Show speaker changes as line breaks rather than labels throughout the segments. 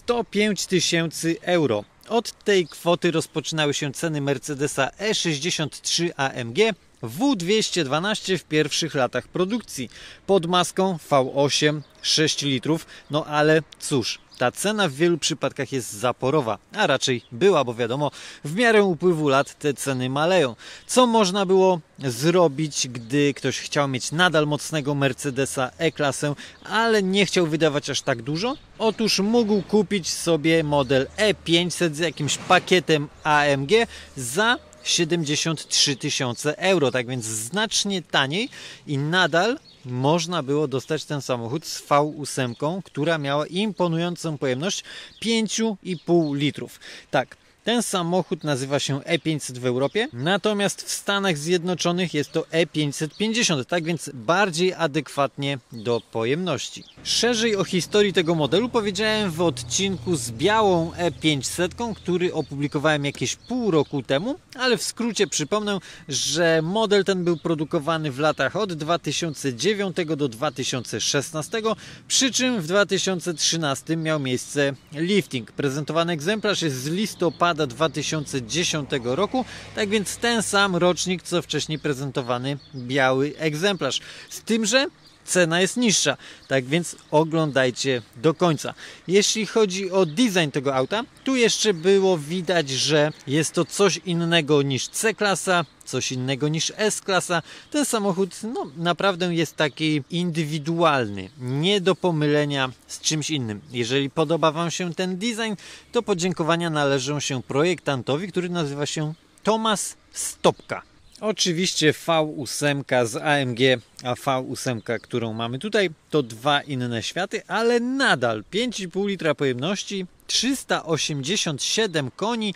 105 000 euro. Od tej kwoty rozpoczynały się ceny Mercedesa E63 AMG W212 w pierwszych latach produkcji. Pod maską V8 6 litrów, no ale cóż, ta cena w wielu przypadkach jest zaporowa, a raczej była, bo wiadomo, w miarę upływu lat te ceny maleją. Co można było zrobić, gdy ktoś chciał mieć nadal mocnego Mercedesa E-klasę, ale nie chciał wydawać aż tak dużo? Otóż mógł kupić sobie model E500 z jakimś pakietem AMG za 73 000 euro, tak więc znacznie taniej i nadal można było dostać ten samochód z V8, która miała imponującą pojemność 5,5 litrów. Tak, ten samochód nazywa się E500 w Europie, natomiast w Stanach Zjednoczonych jest to E550, tak więc bardziej adekwatnie do pojemności. Szerzej o historii tego modelu powiedziałem w odcinku z białą E500, który opublikowałem jakieś pół roku temu, ale w skrócie przypomnę, że model ten był produkowany w latach od 2009 do 2016, przy czym w 2013 miał miejsce lifting. Prezentowany egzemplarz jest z listopada 2010 roku, tak więc ten sam rocznik, co wcześniej prezentowany biały egzemplarz. Z tym, że cena jest niższa, tak więc oglądajcie do końca. Jeśli chodzi o design tego auta, tu jeszcze było widać, że jest to coś innego niż C-klasa, coś innego niż S-klasa. Ten samochód naprawdę jest taki indywidualny, nie do pomylenia z czymś innym. Jeżeli podoba Wam się ten design, to podziękowania należą się projektantowi, który nazywa się Tomasz Stopka. Oczywiście V8 z AMG, a V8, którą mamy tutaj, to dwa inne światy, ale nadal 5,5 litra pojemności, 387 koni,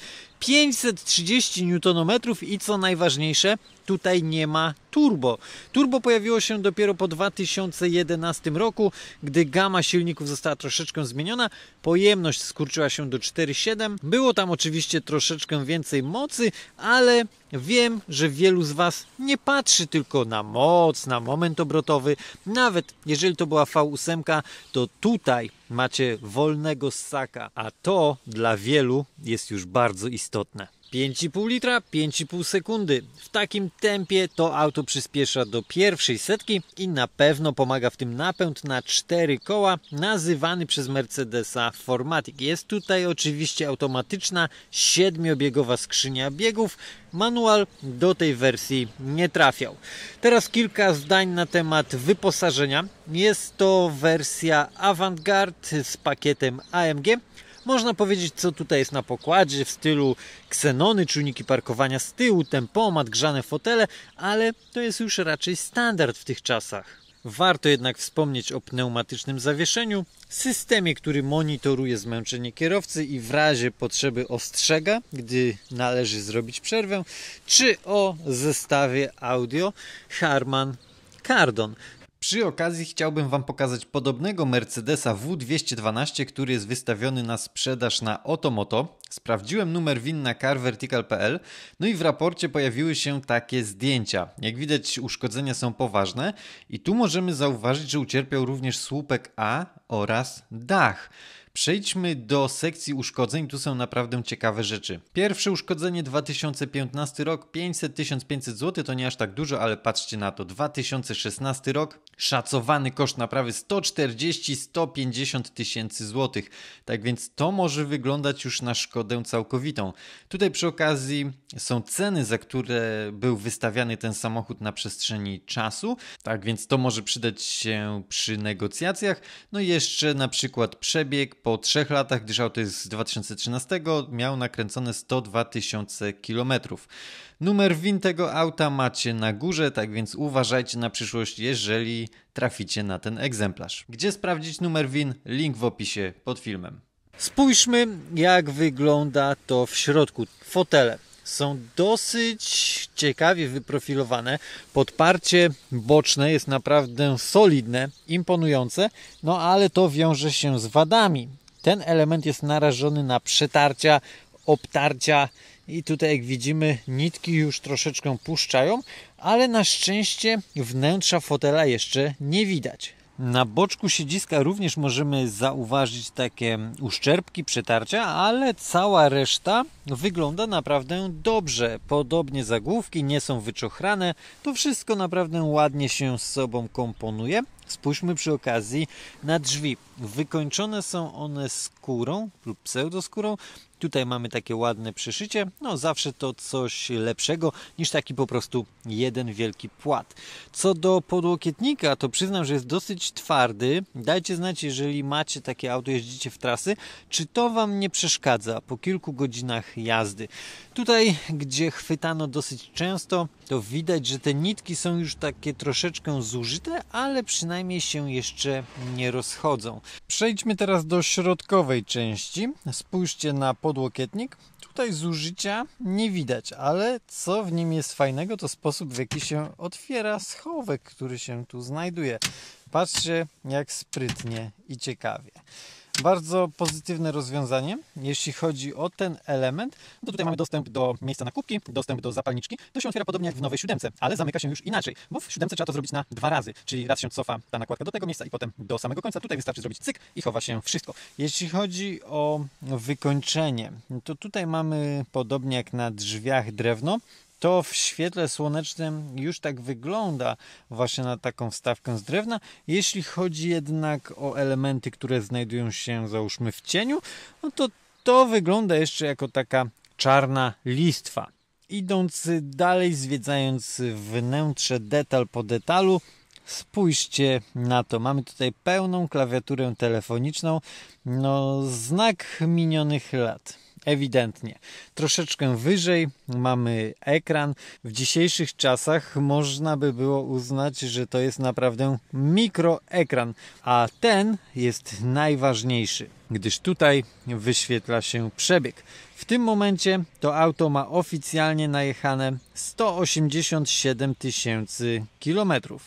530 Nm i co najważniejsze, tutaj nie ma turbo. Turbo pojawiło się dopiero po 2011 roku, gdy gama silników została troszeczkę zmieniona, pojemność skurczyła się do 4,7. Było tam oczywiście troszeczkę więcej mocy, ale wiem, że wielu z Was nie patrzy tylko na moc, na moment obrotowy. Nawet jeżeli to była V8, to tutaj macie wolnego ssaka, a to dla wielu jest już bardzo istotne. 5,5 litra, 5,5 sekundy. W takim tempie to auto przyspiesza do pierwszej setki i na pewno pomaga w tym napęd na 4 koła, nazywany przez Mercedesa 4MATIC. Jest tutaj oczywiście automatyczna 7-biegowa skrzynia biegów. Manual do tej wersji nie trafiał. Teraz kilka zdań na temat wyposażenia. Jest to wersja Avantgarde z pakietem AMG. Można powiedzieć, co tutaj jest na pokładzie w stylu ksenony, czujniki parkowania z tyłu, tempomat, grzane fotele, ale to jest już raczej standard w tych czasach. Warto jednak wspomnieć o pneumatycznym zawieszeniu, systemie, który monitoruje zmęczenie kierowcy i w razie potrzeby ostrzega, gdy należy zrobić przerwę, czy o zestawie audio Harman Kardon. Przy okazji chciałbym Wam pokazać podobnego Mercedesa W212, który jest wystawiony na sprzedaż na Otomoto. Sprawdziłem numer VIN na carvertical.pl, no i w raporcie pojawiły się takie zdjęcia. Jak widać, uszkodzenia są poważne i tu możemy zauważyć, że ucierpiał również słupek A oraz dach. Przejdźmy do sekcji uszkodzeń, tu są naprawdę ciekawe rzeczy. Pierwsze uszkodzenie 2015 rok, 500-1500 zł, to nie aż tak dużo, ale patrzcie na to. 2016 rok, szacowany koszt naprawy 140-150 tysięcy złotych. Tak więc to może wyglądać już na szkodę całkowitą. Tutaj przy okazji są ceny, za które był wystawiany ten samochód na przestrzeni czasu. Tak więc to może przydać się przy negocjacjach. No i jeszcze na przykład przebieg po 3 latach, gdyż auto jest z 2013, miał nakręcone 102 000 km. Numer VIN tego auta macie na górze, tak więc uważajcie na przyszłość, jeżeli traficie na ten egzemplarz. Gdzie sprawdzić numer VIN? Link w opisie pod filmem. Spójrzmy, jak wygląda to w środku. Fotele są dosyć ciekawie wyprofilowane. Podparcie boczne jest naprawdę solidne, imponujące, no ale to wiąże się z wadami. Ten element jest narażony na przetarcia, obtarcia i tutaj jak widzimy nitki już troszeczkę puszczają, ale na szczęście wnętrza fotela jeszcze nie widać. Na boczku siedziska również możemy zauważyć takie uszczerbki, przetarcia, ale cała reszta wygląda naprawdę dobrze. Podobnie zagłówki nie są wyczochrane. To wszystko naprawdę ładnie się z sobą komponuje. Spójrzmy przy okazji na drzwi. Wykończone są one skórą lub pseudoskórą. Tutaj mamy takie ładne przyszycie. No zawsze to coś lepszego niż taki po prostu jeden wielki płat. Co do podłokietnika, to przyznam, że jest dosyć twardy. Dajcie znać, jeżeli macie takie auto, jeździcie w trasy, czy to Wam nie przeszkadza po kilku godzinach jazdy. Tutaj, gdzie chwytano dosyć często, to widać, że te nitki są już takie troszeczkę zużyte, ale przynajmniej się jeszcze nie rozchodzą. Przejdźmy teraz do środkowej części. Spójrzcie na podłokietnik. Tutaj zużycia nie widać, ale co w nim jest fajnego, to sposób, w jaki się otwiera schowek, który się tu znajduje. Patrzcie, jak sprytnie i ciekawie. Bardzo pozytywne rozwiązanie, jeśli chodzi o ten element. To tutaj mamy dostęp do miejsca na kubki, dostęp do zapalniczki. To się otwiera podobnie jak w nowej 7, ale zamyka się już inaczej, bo w 7 trzeba to zrobić na 2 razy, czyli raz się cofa ta nakładka do tego miejsca i potem do samego końca. Tutaj wystarczy zrobić cyk i chowa się wszystko. Jeśli chodzi o wykończenie, to tutaj mamy podobnie jak na drzwiach drewno. To w świetle słonecznym już tak wygląda właśnie na taką wstawkę z drewna. Jeśli chodzi jednak o elementy, które znajdują się załóżmy w cieniu, no to wygląda jeszcze jako taka czarna listwa. Idąc dalej, zwiedzając wnętrze detal po detalu, spójrzcie na to. Mamy tutaj pełną klawiaturę telefoniczną. No, znak minionych lat. Ewidentnie. Troszeczkę wyżej mamy ekran. W dzisiejszych czasach można by było uznać, że to jest naprawdę mikroekran, a ten jest najważniejszy, gdyż tutaj wyświetla się przebieg. W tym momencie to auto ma oficjalnie najechane 187 000 kilometrów.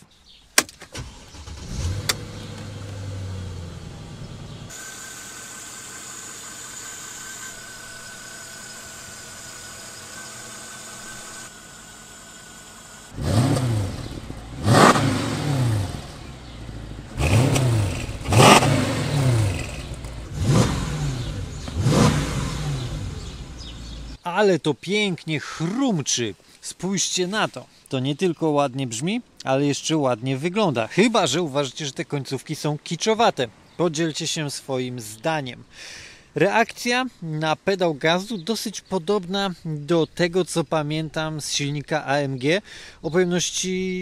Ale to pięknie chrumczy. Spójrzcie na to. To nie tylko ładnie brzmi, ale jeszcze ładnie wygląda. Chyba że uważacie, że te końcówki są kiczowate. Podzielcie się swoim zdaniem. Reakcja na pedał gazu dosyć podobna do tego, co pamiętam z silnika AMG o pojemności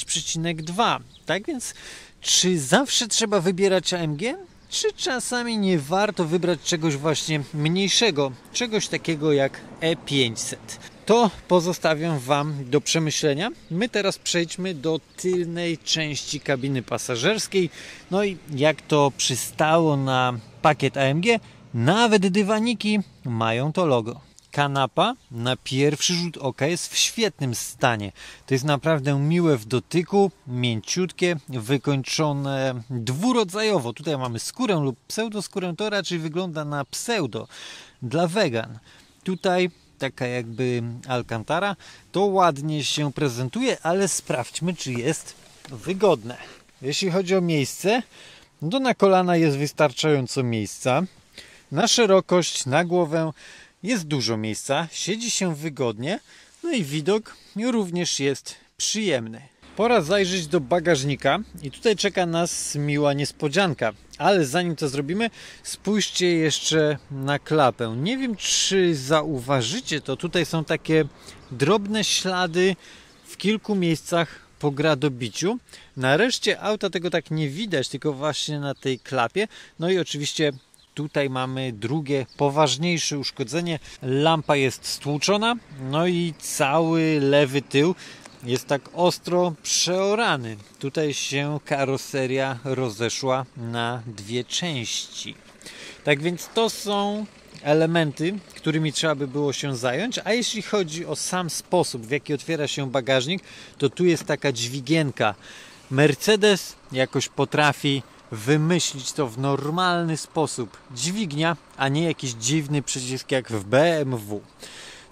6,2. Tak więc, czy zawsze trzeba wybierać AMG? Czy czasami nie warto wybrać czegoś właśnie mniejszego, czegoś takiego jak E500? To pozostawiam Wam do przemyślenia. My teraz przejdźmy do tylnej części kabiny pasażerskiej. No i jak to przystało na pakiet AMG, nawet dywaniki mają to logo. Kanapa na pierwszy rzut oka jest w świetnym stanie. To jest naprawdę miłe w dotyku, mięciutkie, wykończone dwurodzajowo. Tutaj mamy skórę lub pseudoskórę, to raczej wygląda na pseudo dla wegan. Tutaj taka jakby alcantara, to ładnie się prezentuje, ale sprawdźmy, czy jest wygodne. Jeśli chodzi o miejsce, to na kolana jest wystarczająco miejsca. Na szerokość, na głowę jest dużo miejsca, siedzi się wygodnie, no i widok również jest przyjemny. Pora zajrzeć do bagażnika i tutaj czeka nas miła niespodzianka. Ale zanim to zrobimy, spójrzcie jeszcze na klapę. Nie wiem, czy zauważycie to, tutaj są takie drobne ślady w kilku miejscach po gradobiciu. Na reszcie auta tego tak nie widać, tylko właśnie na tej klapie. No i oczywiście tutaj mamy drugie, poważniejsze uszkodzenie. Lampa jest stłuczona, no i cały lewy tył jest tak ostro przeorany. Tutaj się karoseria rozeszła na dwie części. Tak więc to są elementy, którymi trzeba by było się zająć. A jeśli chodzi o sam sposób, w jaki otwiera się bagażnik, to tu jest taka dźwigienka. Mercedes jakoś potrafi wymyślić to w normalny sposób. Dźwignia, a nie jakiś dziwny przycisk jak w BMW.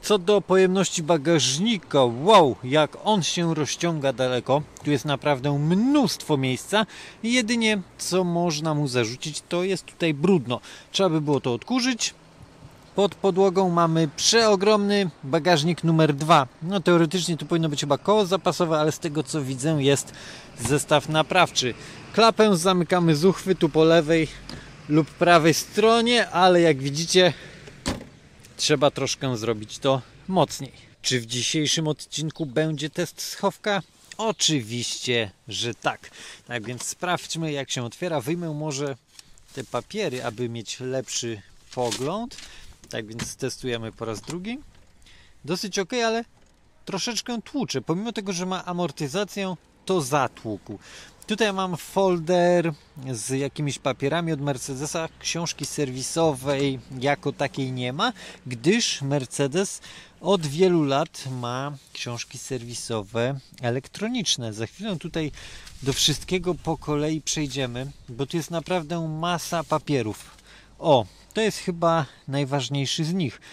Co do pojemności bagażnika, wow, jak on się rozciąga daleko. Tu jest naprawdę mnóstwo miejsca. Jedynie co można mu zarzucić, to jest tutaj brudno. Trzeba by było to odkurzyć. Pod podłogą mamy przeogromny bagażnik numer 2. No teoretycznie tu powinno być chyba koło zapasowe, ale z tego co widzę jest zestaw naprawczy. Klapę zamykamy z uchwytu po lewej lub prawej stronie, ale jak widzicie trzeba troszkę zrobić to mocniej. Czy w dzisiejszym odcinku będzie test schowka? Oczywiście, że tak. Tak więc sprawdźmy jak się otwiera. Wyjmę może te papiery, aby mieć lepszy pogląd. Tak więc testujemy po raz drugi. Dosyć ok, ale troszeczkę tłucze. Pomimo tego, że ma amortyzację, to zatłukł. Tutaj mam folder z jakimiś papierami od Mercedesa. Książki serwisowej jako takiej nie ma, gdyż Mercedes od wielu lat ma książki serwisowe elektroniczne. Za chwilę tutaj do wszystkiego po kolei przejdziemy, bo tu jest naprawdę masa papierów. O, to jest chyba najważniejszy z nich.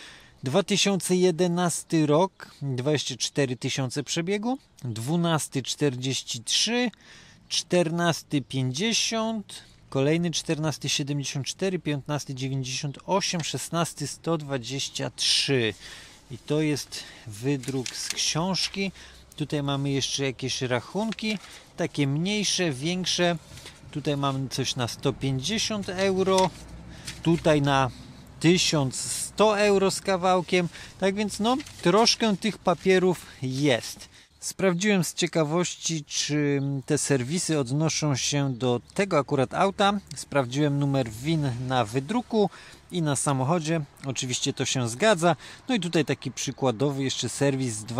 2011 rok, 24 000 przebiegu, 12 43, 14 50, kolejny 14 74, 15 98, 16 123. I to jest wydruk z książki. Tutaj mamy jeszcze jakieś rachunki, takie mniejsze, większe. Tutaj mamy coś na 150 euro. Tutaj na 1100 euro z kawałkiem, tak więc no troszkę tych papierów jest. Sprawdziłem z ciekawości, czy te serwisy odnoszą się do tego akurat auta. Sprawdziłem numer VIN na wydruku i na samochodzie. Oczywiście to się zgadza. No i tutaj taki przykładowy jeszcze serwis z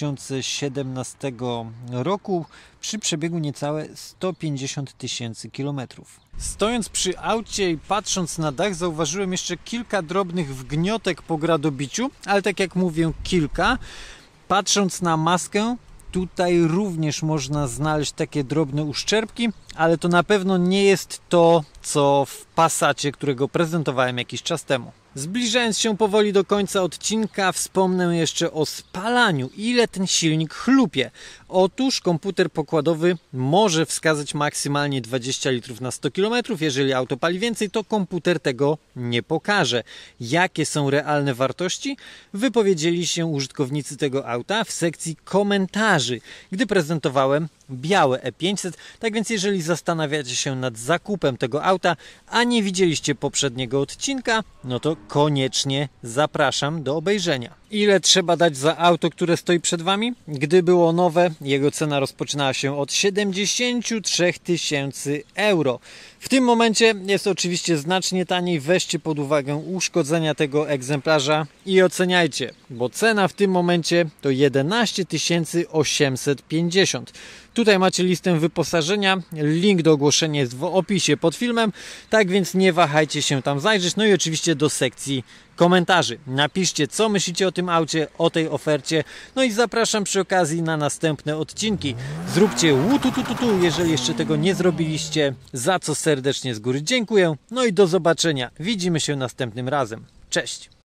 2017 roku przy przebiegu niecałe 150 000 kilometrów. Stojąc przy aucie i patrząc na dach, zauważyłem jeszcze kilka drobnych wgniotek po gradobiciu, ale tak jak mówię, kilka. Patrząc na maskę, tutaj również można znaleźć takie drobne uszczerbki, ale to na pewno nie jest to, co w Passacie, którego prezentowałem jakiś czas temu. Zbliżając się powoli do końca odcinka, wspomnę jeszcze o spalaniu. Ile ten silnik chlupie? Otóż komputer pokładowy może wskazać maksymalnie 20 litrów na 100 km. Jeżeli auto pali więcej, to komputer tego nie pokaże. Jakie są realne wartości? Wypowiedzieli się użytkownicy tego auta w sekcji komentarzy, gdy prezentowałem białe E500. Tak więc jeżeli zastanawiacie się nad zakupem tego auta, a nie widzieliście poprzedniego odcinka, no to koniecznie zapraszam do obejrzenia. Ile trzeba dać za auto, które stoi przed Wami? Gdy było nowe, jego cena rozpoczynała się od 73 000 euro. W tym momencie jest oczywiście znacznie taniej. Weźcie pod uwagę uszkodzenia tego egzemplarza i oceniajcie, bo cena w tym momencie to 11 850. Tutaj macie listę wyposażenia, link do ogłoszenia jest w opisie pod filmem, tak więc nie wahajcie się tam zajrzeć. No i oczywiście do sekcji komentarzy. Napiszcie, co myślicie o tym aucie, o tej ofercie. No i zapraszam przy okazji na następne odcinki. Zróbcie łututututu, jeżeli jeszcze tego nie zrobiliście, za co serdecznie z góry dziękuję. No i do zobaczenia. Widzimy się następnym razem. Cześć!